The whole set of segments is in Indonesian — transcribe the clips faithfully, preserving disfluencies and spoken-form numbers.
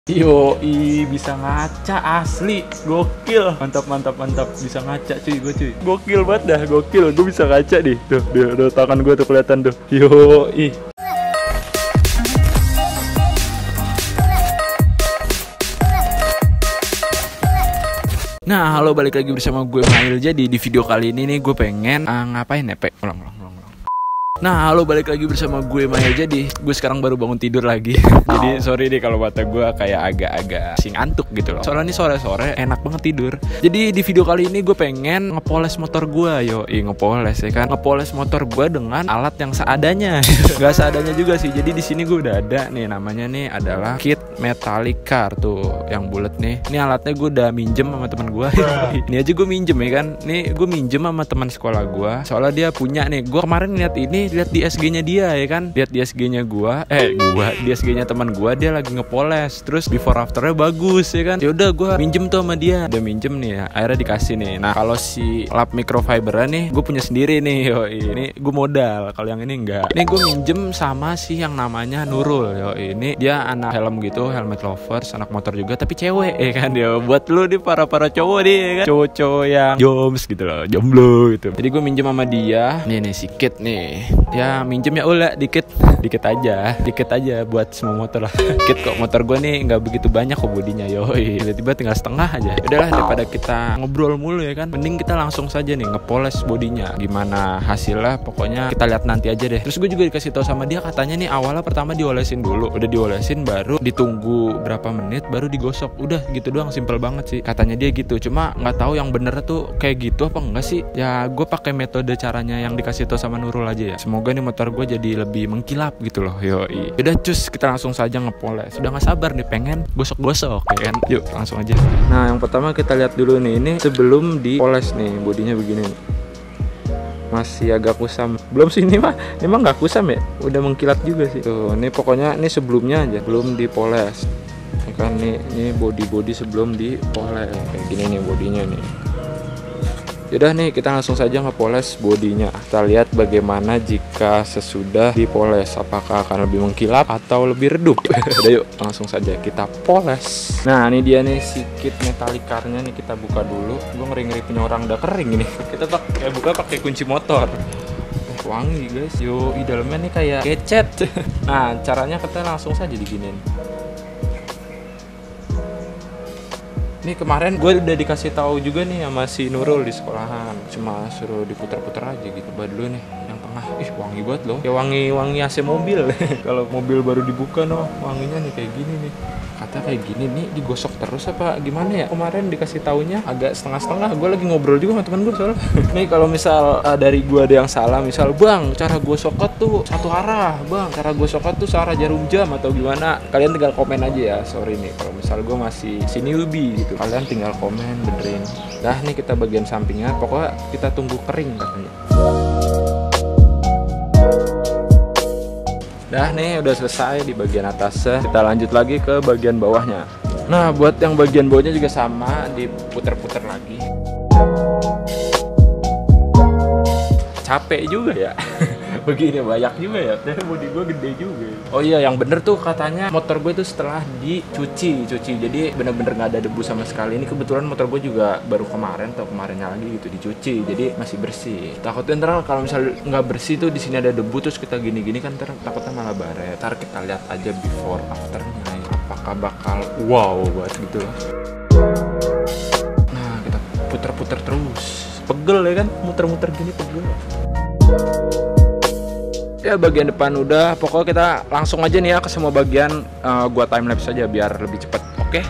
Yo, i bisa ngaca asli, gokil, mantap mantap mantap, bisa ngaca cuy, gue cuy, gokil banget dah, gokil, gue bisa ngaca nih, tuh, tuh, tuh tangan gue tuh kelihatan tuh, yo, i. Nah, halo, balik lagi bersama gue Mail. Jadi di video kali ini nih gue pengen uh, ngapain ya, Pe? Ulang, ulang, ulang, ulang. Nah, halo, balik lagi bersama gue Mail. Jadi gue sekarang baru bangun tidur lagi. Jadi sorry deh kalau mata gue kayak agak-agak sing antuk gitu loh. Soalnya nih sore-sore enak banget tidur. Jadi di video kali ini gue pengen ngepoles motor gue. Yo, i ngepoles ya kan. Ngepoles motor gue dengan alat yang seadanya. Gak seadanya juga sih. Jadi di sini gue udah ada nih, namanya nih adalah kit Metallic Car tuh yang bulat nih. Ini alatnya gue udah minjem sama teman gue. Ini aja gue minjem ya kan. Nih gue minjem sama teman sekolah gue. Soalnya dia punya nih. Gue kemarin lihat ini, lihat di S G-nya dia ya kan. Lihat di S G-nya gue. Eh gue di S G-nya teman gue, dia lagi ngepoles. Terus before afternya bagus ya kan. Ya udah gue minjem tuh sama dia. Dia minjem nih ya. Akhirnya dikasih nih. Nah kalau si lap microfibernya nih gue punya sendiri nih. Yo ini gue modal. Kalau yang ini enggak. Ini gue minjem sama si yang namanya Nurul. Yo ini dia anak helm gitu, helmet lovers, anak motor juga tapi cewek ya kan. Dia buat lu nih para para cowok nih ya kan, cowok-cowok yang joms gitu loh, jomblo gitu. Jadi gue minjem sama dia nih nih si kit nih ya, minjem ya ulah dikit dikit aja dikit aja buat semua motor lah. Kit kok motor gue nih nggak begitu banyak kok bodinya, yoi tiba-tiba tinggal setengah aja. Udahlah daripada kita ngobrol mulu ya kan, mending kita langsung saja nih ngepoles bodinya. Gimana hasilnya pokoknya kita lihat nanti aja deh. Terus gue juga dikasih tahu sama dia katanya nih awalnya pertama diolesin dulu, udah diolesin baru ditunggu berapa menit baru digosok. Udah gitu doang, simple banget sih katanya dia gitu. Cuma nggak tahu yang bener tuh kayak gitu apa enggak sih ya. Gue pakai metode caranya yang dikasih tahu sama Nurul aja ya. Semoga nih motor gue jadi lebih mengkilap gitu loh. Yoi, udah cus kita langsung saja ngepoles. Sudah nggak sabar nih pengen gosok-gosok ya kan. Yuk langsung aja. Nah yang pertama kita lihat dulu nih, ini sebelum dipoles nih bodinya begini nih. Masih agak kusam. Belum sih ini mah, ini mah nggak kusam ya, udah mengkilat juga sih. Tuh, ini pokoknya ini sebelumnya aja, belum dipoles. Ini kan nih, ini body-body sebelum dipoles. Kayak gini nih bodinya nih. Yaudah nih kita langsung saja ngepoles bodinya. Kita lihat bagaimana jika sesudah dipoles, apakah akan lebih mengkilap atau lebih redup. Udah yuk langsung saja kita poles. Nah ini dia nih si kit Metallic Car-nya nih, kita buka dulu. Gue ngeri-ngeri punya orang udah kering ini. Kita pakai buka pakai kunci motor. Eh, wangi guys. Yo, di dalamnya nih kayak kecet. Nah caranya kita langsung saja diginin. Nih kemarin gue udah dikasih tahu juga nih sama si Nurul di sekolahan, cuma suruh diputar-putar aja gitu. Coba dulu nih yang tengah, ih wangi banget loh, kayak wangi-wangi A C mobil. Kalau mobil baru dibuka noh, wanginya nih kayak gini nih. Kata kayak gini nih digosok terus apa gimana ya? Kemarin dikasih taunya agak setengah-setengah. Gue lagi ngobrol juga sama temen gue soalnya. Nih kalau misal uh, dari gue ada yang salah, misal bang cara gosoknya tuh satu arah, bang cara gosoknya tuh searah jarum jam atau gimana, kalian tinggal komen aja ya. Sorry nih kalau misal gue masih si newbie gitu, kalian tinggal komen benerin. Dah nih kita bagian sampingnya, pokoknya kita tunggu kering katanya. Dah nih udah selesai di bagian atasnya, kita lanjut lagi ke bagian bawahnya. Nah buat yang bagian bawahnya juga sama, diputer-puter lagi. Capek juga ya. Begini banyak juga ya, tapi bodi gue gede juga. Oh iya yang bener tuh katanya motor gue tuh setelah dicuci cuci jadi bener-bener nggak ada debu sama sekali. Ini kebetulan motor gue juga baru kemarin atau kemarinnya lagi gitu dicuci, jadi masih bersih. Takutnya ntar kalau misal nggak bersih tuh di sini ada debu terus kita gini-gini kan ntar takutnya malah baret. Ntar kita lihat aja before afternya apakah bakal wow buat gitu loh. Nah kita puter-puter terus, pegel ya kan, muter-muter gini pegel. Ya bagian depan udah, pokoknya kita langsung aja nih ya ke semua bagian. uh, gua time lapse aja biar lebih cepet, oke? Okay?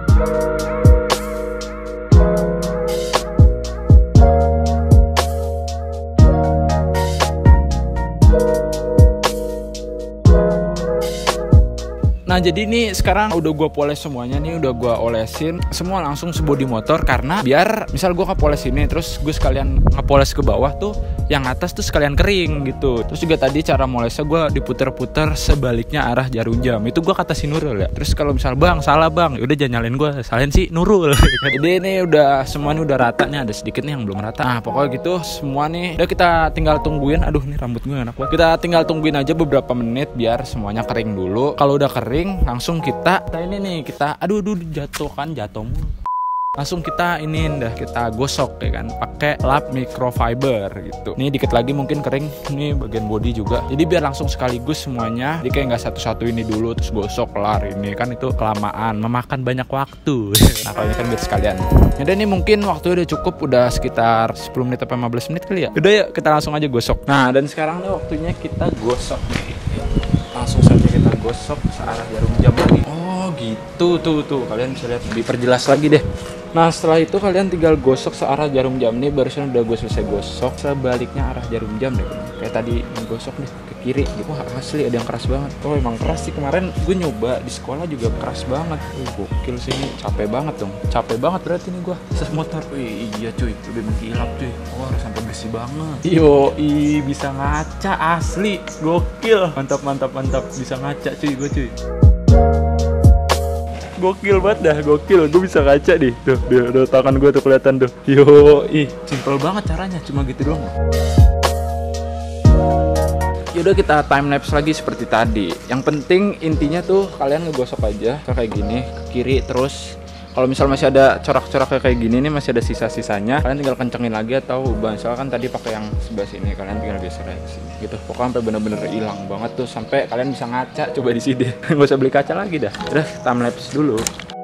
Nah jadi ini sekarang udah gue poles semuanya nih, udah gue olesin semua langsung sebodi motor. Karena biar misal gue ngepoles ini terus gue sekalian ngepoles ke bawah tuh, yang atas tuh sekalian kering gitu. Terus juga tadi cara molesnya gue diputer-puter sebaliknya arah jarum jam. Itu gue kata si Nurul ya. Terus kalau misal bang salah bang, udah jangan nyalain gue, salahin si Nurul. Jadi ini udah semuanya udah rata nih, ada sedikit nih yang belum rata. Nah pokoknya gitu semua nih udah kita tinggal tungguin. Aduh nih rambut gue enak banget. Kita tinggal tungguin aja beberapa menit biar semuanya kering dulu. Kalau udah kering kering, langsung kita kita ini nih kita aduh aduh jatuh kan jatuh mulu. Langsung kita ini dah kita gosok ya kan pakai lap microfiber gitu. Nih dikit lagi mungkin kering nih bagian body juga. Jadi biar langsung sekaligus semuanya. Jadi kayak nggak satu-satu ini dulu terus gosok kelar ini kan itu kelamaan memakan banyak waktu. Nah kalau ini kan biar sekalian. Jadi ini mungkin waktu udah cukup udah sekitar sepuluh menit atau lima belas menit kali ya. Udah ya kita langsung aja gosok. Nah dan sekarang nih waktunya kita gosok nih. Langsung saja kita gosok searah jarum jam lagi. Oh gitu tuh tuh kalian bisa lihat lebih perjelas lagi deh. Nah setelah itu kalian tinggal gosok searah jarum jam nih. Barusan udah gue selesai gosok sebaliknya arah jarum jam deh. Kayak tadi gosok nih ke kiri gitu. Wah asli ada yang keras banget. Oh emang keras sih, kemarin gue nyoba di sekolah juga keras banget. Wih gokil sih ini, capek banget dong. Capek banget berarti nih gue ses motor. Wih iya cuy, udah mengkilap cuy. Wah oh, sampai bersih banget. Yo i bisa ngaca asli, gokil. Mantap mantap mantap, bisa ngaca cuy gue cuy. Gokil banget dah, gokil. Gue bisa ngaca nih. Tuh, tuh, tuh tangan gue tuh kelihatan tuh. Yo, ih, simple banget caranya, cuma gitu doang. Yaudah kita time lapse lagi seperti tadi. Yang penting intinya tuh kalian ngegosok aja kayak gini ke kiri terus. Kalau misal masih ada corak-corak kayak gini nih, masih ada sisa-sisanya, kalian tinggal kencengin lagi atau ubah. Misalkan tadi pakai yang sebelah sini, kalian tinggal geser aja ke sini. Gitu. Pokoknya sampai bener-bener hilang banget tuh, sampai kalian bisa ngaca. Coba di sini. Nggak usah beli kaca lagi dah. Terus time lapse dulu.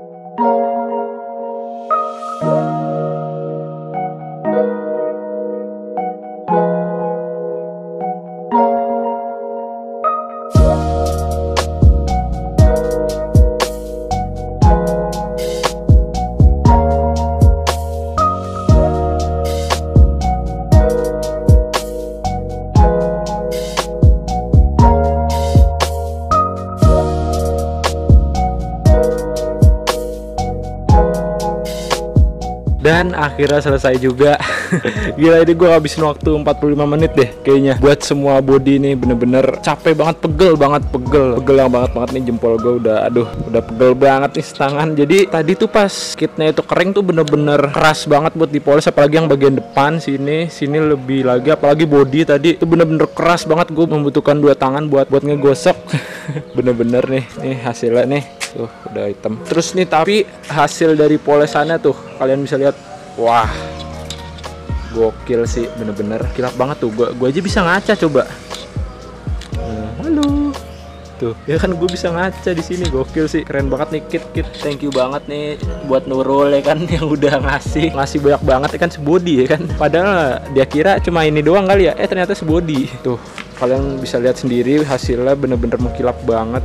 Dan akhirnya selesai juga. Gila ini gue habisin waktu empat puluh lima menit deh kayaknya buat semua body nih, bener-bener capek banget, pegel banget, pegel pegel banget banget nih jempol gue udah aduh udah pegel banget nih setangan. Jadi tadi tuh pas kitnya itu kering tuh bener-bener keras banget buat dipoles, apalagi yang bagian depan sini sini lebih lagi, apalagi body tadi itu bener-bener keras banget. Gue membutuhkan dua tangan buat buat ngegosok. Bener-bener nih nih hasilnya nih tuh udah hitam terus nih, tapi hasil dari polesannya tuh kalian bisa lihat, wah gokil sih, bener-bener kilap banget tuh. Gue gue aja bisa ngaca coba. Nah, halo tuh ya kan, gue bisa ngaca di sini, gokil sih, keren banget nih kit kit. Thank you banget nih buat Nurul ya kan yang udah ngasih ngasih banyak banget ya kan, sebody ya kan, padahal dia kira cuma ini doang kali ya, eh ternyata sebody. Tuh kalian bisa lihat sendiri hasilnya bener-bener mengkilap banget.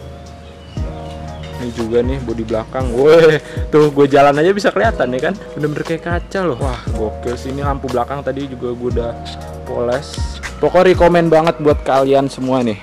Ini juga nih bodi belakang, woi tuh gue jalan aja bisa kelihatan ya kan, bener-bener kayak kaca loh. Wah gokil sih, ini lampu belakang tadi juga gue udah poles. Pokoknya rekomen banget buat kalian semua nih.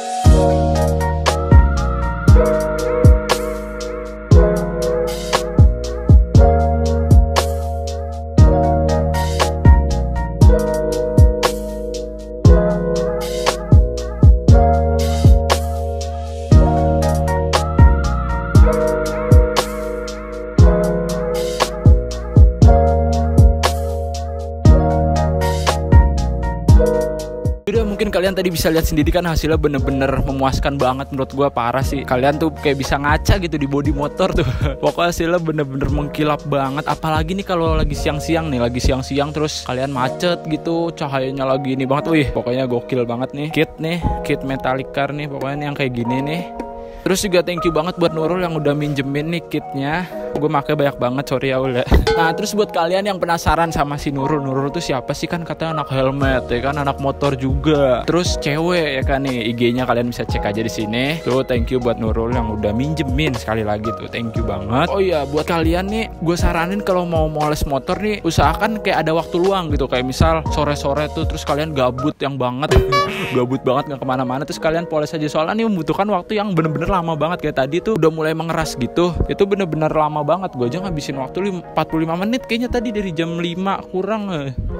Udah mungkin kalian tadi bisa lihat sendiri kan hasilnya bener-bener memuaskan banget menurut gua, parah sih. Kalian tuh kayak bisa ngaca gitu di bodi motor tuh. Pokoknya hasilnya bener-bener mengkilap banget. Apalagi nih kalau lagi siang-siang nih, lagi siang-siang terus kalian macet gitu, cahayanya lagi ini banget. Wih, pokoknya gokil banget nih. Kit nih, kit metallic car nih, pokoknya nih yang kayak gini nih. Terus juga thank you banget buat Nurul yang udah minjemin nih kitnya. Gue pakai banyak banget, sorry ya udah. Nah terus buat kalian yang penasaran sama si Nurul, Nurul tuh siapa sih, kan katanya anak helmet ya kan, anak motor juga, terus cewek ya kan nih. I G-nya kalian bisa cek aja di sini. Tuh thank you buat Nurul yang udah minjemin, sekali lagi tuh thank you banget. Oh iya buat kalian nih, gue saranin kalau mau moles motor nih, usahakan kayak ada waktu luang gitu, kayak misal sore-sore tuh terus kalian gabut yang banget, gabut banget nggak kemana-mana, terus kalian poles aja. Soalnya nih membutuhkan waktu yang bener-bener lama banget. Kayak tadi tuh udah mulai mengeras gitu, itu bener-bener lama banget. Gue aja ngabisin waktu empat puluh lima menit kayaknya tadi, dari jam lima kurang,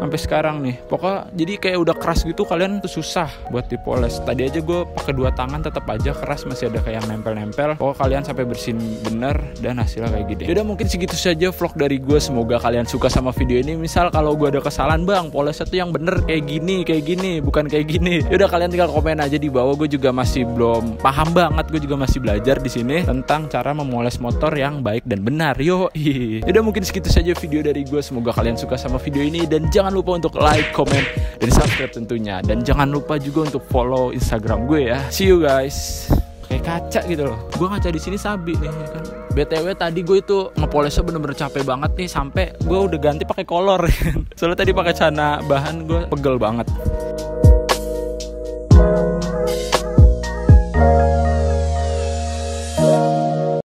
sampai sekarang nih. Pokoknya jadi kayak udah keras gitu, kalian tuh susah buat dipoles. Tadi aja gue pakai dua tangan tetap aja keras, masih ada kayak nempel-nempel. Pokoknya kalian sampai bersihin bener dan hasilnya kayak gini. Yaudah mungkin segitu saja vlog dari gue. Semoga kalian suka sama video ini. Misal kalau gue ada kesalahan, bang polesnya tuh yang bener kayak gini, kayak gini, bukan kayak gini. Yaudah kalian tinggal komen aja di bawah. Gue juga masih belum paham banget. Gue juga masih belajar di sini tentang cara memoles motor yang baik dan benar. Yo, yaudah mungkin segitu saja video dari gue. Semoga kalian suka sama video ini dan jangan lupa untuk like, comment, dan subscribe tentunya. Dan jangan lupa juga untuk follow Instagram gue ya. See you guys. Kayak kaca gitu loh. Gue ngaca di sini sabi nih ya kan. B T W tadi gue itu ngepolesnya bener-bener capek banget nih, sampai gue udah ganti pakai kolor. Soalnya tadi pakai celana bahan gue pegel banget.